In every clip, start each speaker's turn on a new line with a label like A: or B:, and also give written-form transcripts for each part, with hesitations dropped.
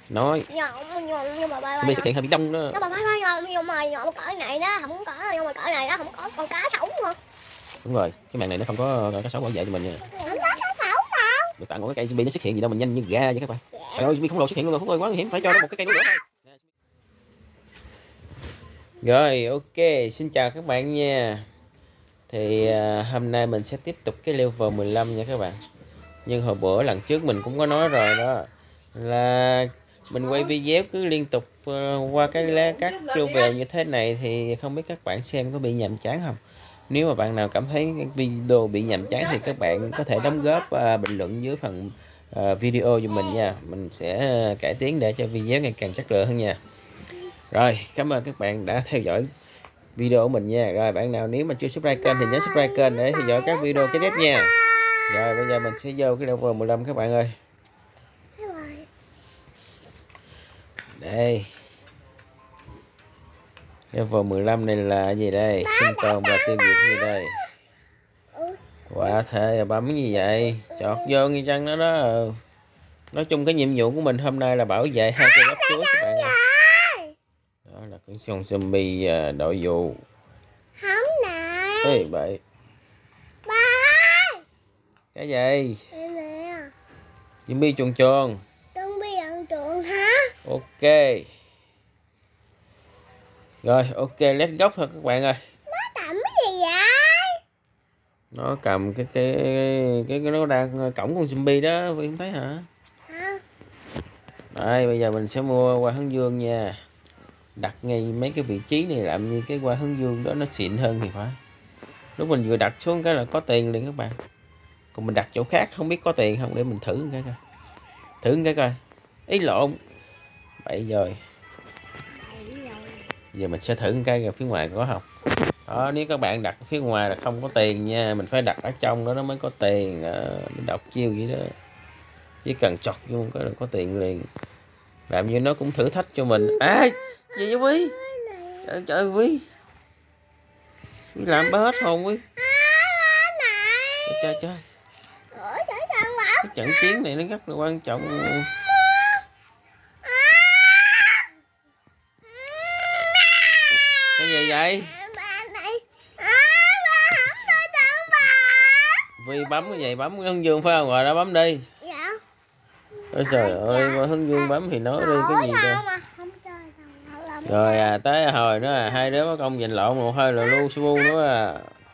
A: Nói
B: nhưng mà
A: Zombie xuất hiện hơi bị đông đó.
B: nhưng mà nhọn cỡ này đó không có, nhưng mà cỡ này đó không có con cá sống hả?
A: Đúng rồi, cái màn này nó không có cá sấu bảo vệ cho mình nha.
B: Không có cá sấu đâu.
A: Được tặng một cái cây zombie nó xuất hiện gì đâu, mình nhanh như gà vậy các bạn. Trời ơi, zombie khổng lồ xuất hiện luôn rồi, Phúc ơi, quá nguy hiểm, phải cho nó một cái cây núi nữa thôi. Rồi, ok, xin chào các bạn nha. Thì hôm nay mình sẽ tiếp tục cái level 15 nha các bạn. Nhưng hồi bữa lần trước mình cũng có nói rồi đó, là mình quay video cứ liên tục qua các level như thế này thì không biết các bạn xem có bị nhàm chán không. Nếu mà bạn nào cảm thấy video bị nhàm chán thì các bạn có thể đóng góp bình luận dưới phần video giùm mình nha. Mình sẽ cải tiến để cho video ngày càng chất lượng hơn nha. Rồi, cảm ơn các bạn đã theo dõi video của mình nha. Rồi, bạn nào nếu mà chưa subscribe kênh thì nhớ subscribe kênh để theo dõi các video kế tiếp nha. Rồi, bây giờ mình sẽ vô cái level 15 các bạn ơi. Đây. Level 15 này là gì đây? Sinh tồn và tiêu diệt gì đây? Quả thể bấm gì vậy? Chọt vô nghe chăng nó đó. Nói chung cái nhiệm vụ của mình hôm nay là bảo vệ hai cây bắp chuối các bạn ơi. Đó là cái con zombie đội vụ.
B: Không nè.
A: Ê bậy.
B: Ba.
A: Cái gì?
B: Nè.
A: Zombie chuồn chuồn.
B: Zombie ăn chuồn hả?
A: Ok. Rồi, ok, let's go thôi các bạn ơi.
B: Nó cầm cái gì vậy?
A: Nó cầm cái nó đang cổng con zombie đó, Vi không thấy hả?
B: Hả?
A: Đây, bây giờ mình sẽ mua hoa hướng dương nha. Đặt ngay mấy cái vị trí này làm như cái hoa hướng dương đó nó xịn hơn thì phải. Lúc mình vừa đặt xuống cái là có tiền liền các bạn. Còn mình đặt chỗ khác không biết có tiền không, để mình thử một cái coi. Thử một cái coi. Ý lộn. Bậy rồi. Giờ mình sẽ thử một cái ở phía ngoài có không. Đó, nếu các bạn đặt phía ngoài là không có tiền nha, mình phải đặt ở trong đó nó mới có tiền. Mình đọc chiêu vậy đó. Chỉ cần chọt vô cái là có tiền liền. Làm như nó cũng thử thách cho mình. Gì vậy Quý? Trời trời Quý. Quý làm bá hết hồn Quý. Trời trời. Cái trận chiến này nó rất là quan trọng. Cái gì vậy? Vì bấm cái gì? Bấm cái hướng dương phải không? Rồi đó bấm đi.
B: Dạ.
A: Ôi trời ơi, mà hướng dương bấm thì nói đi cái gì rồi. Rồi tới hồi nữa hai đứa có công giành lộn một hơi là lu su nữa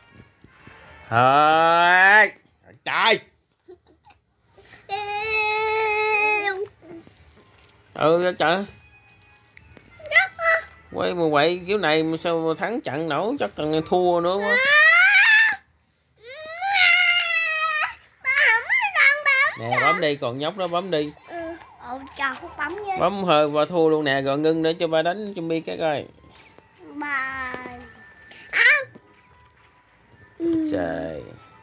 A: Thôi. Trời. Trời. Quay mà quậy kiểu này mà sao mà thắng trận nổi, chắc cần thua nữa quá. Nè bấm đi, còn nhóc đó bấm đi. Bấm hơi và thua luôn nè, rồi ngưng nữa cho ba đánh cho mi cái coi. Trời.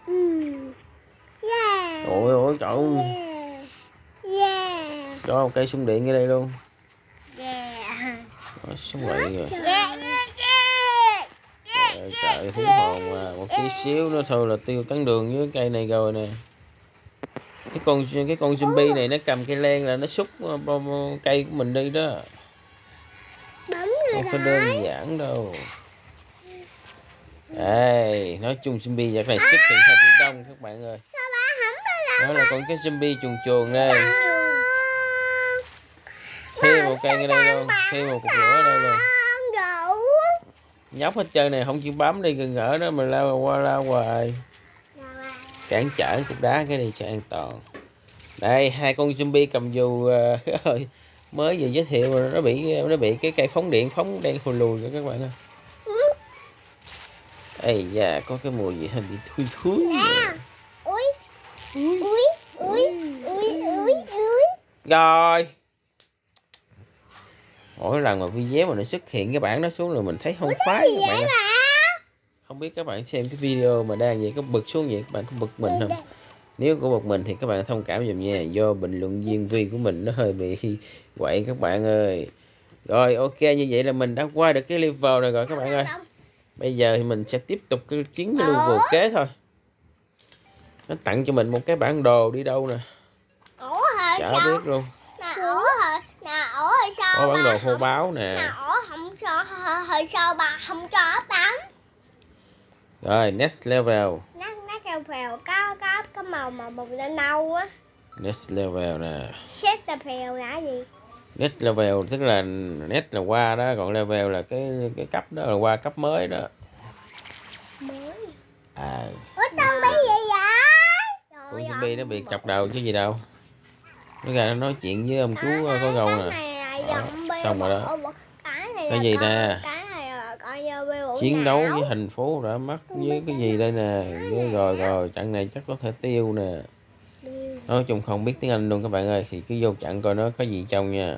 A: Ôi trời ơi. Cho một cây súng điện ở đây luôn. Súng quậy rồi. Trời hú hồn một tí xíu nữa thôi là tiêu tấn đường với cây này rồi nè. Cái con zombie này nó cầm cây len là nó xúc cây của mình đi đó. Không có đơn giản đâu. Đây, nói chung zombie vật này xuất hiện hơi bị đông các bạn ơi. Đó là con cái zombie chuồn chuồn đây. Thêm một cây ở đây luôn, thêm một cục lửa ở đây luôn. Nhóc hết trơn này không chịu bấm đi, gần ở đó mà lao qua lao hoài. Cản trở cục đá cái này cho an toàn. Đây, hai con zombie cầm dù mới vừa giới thiệu rồi nó bị cái cây phóng điện phóng đen hùi lùi rồi các bạn ơi. Ây da, có cái mùi gì hơi bị thui thúi. Rồi. Mỗi lần mà video mà nó xuất hiện cái bảng đó xuống rồi mình thấy không khoái các bạn ơi. Không biết các bạn xem cái video mà đang vậy có bực xuống vậy, các bạn có bực mình không? Nếu có bực mình thì các bạn thông cảm giùm nha, do bình luận viên Vi của mình nó hơi bị quậy các bạn ơi. Rồi ok, như vậy là mình đã qua được cái level này rồi các bạn ơi. Bây giờ thì mình sẽ tiếp tục cái level kế thôi. Nó tặng cho mình một cái bản đồ đi đâu nè. Chả biết luôn.
B: sao
A: có bản đồ
B: ba
A: khô
B: không
A: báo nè.
B: nổ không cho hơi sao bà không cho ấp tắm.
A: Rồi next level.
B: Nó kêu phèo có màu màu nâu á.
A: Next level nè.
B: Set là phèo là gì?
A: Next level tức là next là qua đó, còn level là cái cấp đó là qua cấp mới đó.
B: Mới.
A: À.
B: Ủa tao bị gì vậy?
A: Con zombie nó bị chọc đầu chứ gì đâu. Nó ra nó nói chuyện với ông chú có gầu nè. Xong rồi đó. Cái gì nè? Chiến đấu với thành phố đã mất với cái gì đây nè. Rồi trận này chắc có thể tiêu nè. Nói chung không biết tiếng Anh luôn các bạn ơi, thì cứ vô trận coi nó có gì trong nha.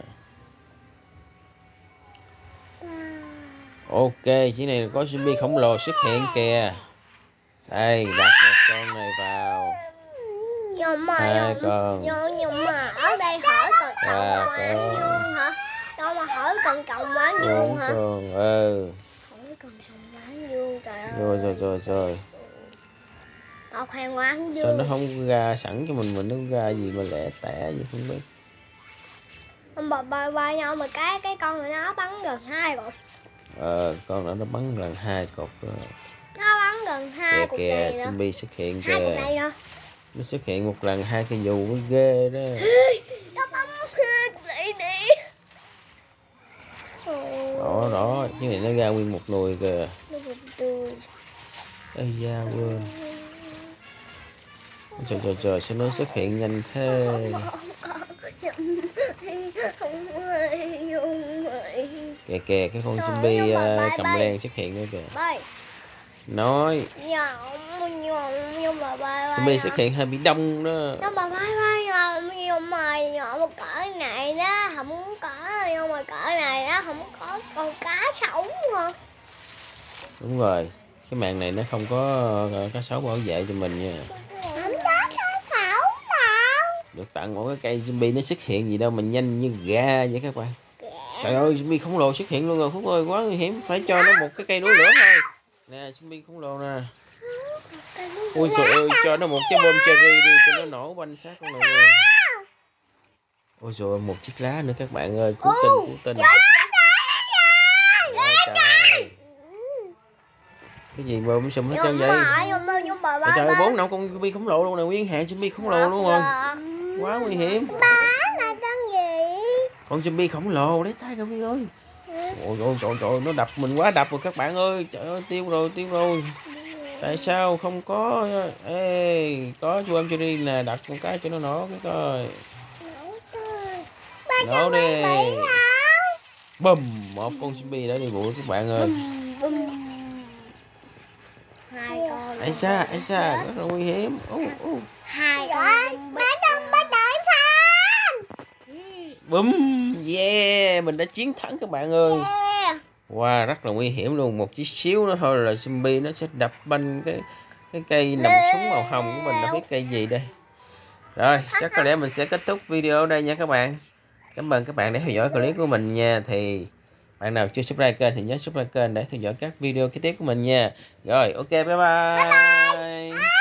A: Ok, chỉ này có zombie khổng lồ xuất hiện kìa. Đây, đặt một con này vào. Hai con.
B: Nhưng mà ở đây hỏi còn chồng bán vuông hả? Đâu mà hỏi còn chồng bán vuông hả?
A: Con,
B: Hỏi còn chồng bán vuông, trời ơi.
A: Rồi.
B: Học hàng bán vuông.
A: Sao nó không ra sẵn cho mình nó ra gì mà lẻ tẻ gì không biết.
B: Ông bà nhau mà cái con này nó bắn gần 2 cục.
A: Con đó nó bắn gần 2 cục rồi.
B: Nó bắn gần 2 cục
A: kìa,
B: này nữa.
A: zombie xuất hiện
B: 2 cục
A: kìa.
B: này nữa.
A: Nó xuất hiện một lần 2 cái dù mới ghê đó.
B: Nó bắn 2 cục này nè.
A: Đó, cái này nó ra nguyên một nồi kìa. Ây da quên. Trời, sao nó xuất hiện nhanh thế. Kìa, cái con zombie cầm len xuất hiện nữa kìa. Nói zombie xuất hiện hơi bị đông đó.
B: Nhưng mà nhưng mà nhỏ một cỡ này đó không có, nhưng mà cỡ này đó không có con cá sống hả?
A: Đúng rồi, cái màn này nó không có cá sấu bảo vệ cho mình nha.
B: Không có cá sấu nào.
A: Được tặng một cái cây zombie nó xuất hiện gì đâu mà nhanh như gà vậy các bạn. Trời ơi, zombie khổng lồ xuất hiện luôn rồi Phúc ơi, quá nguy hiểm, phải cho nó một cái cây núi lửa thôi. Nè, zombie khổng lồ nè. Ui trời ơi, cho nó một cái bom cherry đi cho nó nổ banh xác con này luôn. Ôi trời, một chiếc lá nữa các bạn ơi, cứu tinh. Trời. Cái gì bom sùm hết trơn vậy? Trời ơi, 4 con zombie khổng lồ luôn nè, nguyên hệ zombie khổng lồ luôn rồi. Quá nguy hiểm. Con zombie khổng lồ, lấy tay các bạn ơi. Trời, nó đập mình quá đập rồi các bạn ơi. Trời ơi, tiêu rồi. Tại sao không có có bom cherry nè, đặt một cái cho nó nổ cái coi. Nổ đi. Bùm, một con zombie đã đi bụi các bạn ơi. Ây xa, rất là nguy hiểm.
B: 2 con bắt đợi sao?
A: Bùm, yeah, mình đã chiến thắng các bạn ơi. Wow, rất là nguy hiểm luôn, một chút xíu nữa thôi là zombie nó sẽ đập banh cái cây nòng súng màu hồng của mình, đã biết cây gì đây. Rồi, chắc có lẽ mình sẽ kết thúc video ở đây nha các bạn. Cảm ơn các bạn đã theo dõi clip của mình nha. Thì bạn nào chưa subscribe kênh thì nhớ subscribe kênh để theo dõi các video kế tiếp của mình nha. Rồi, ok, bye bye.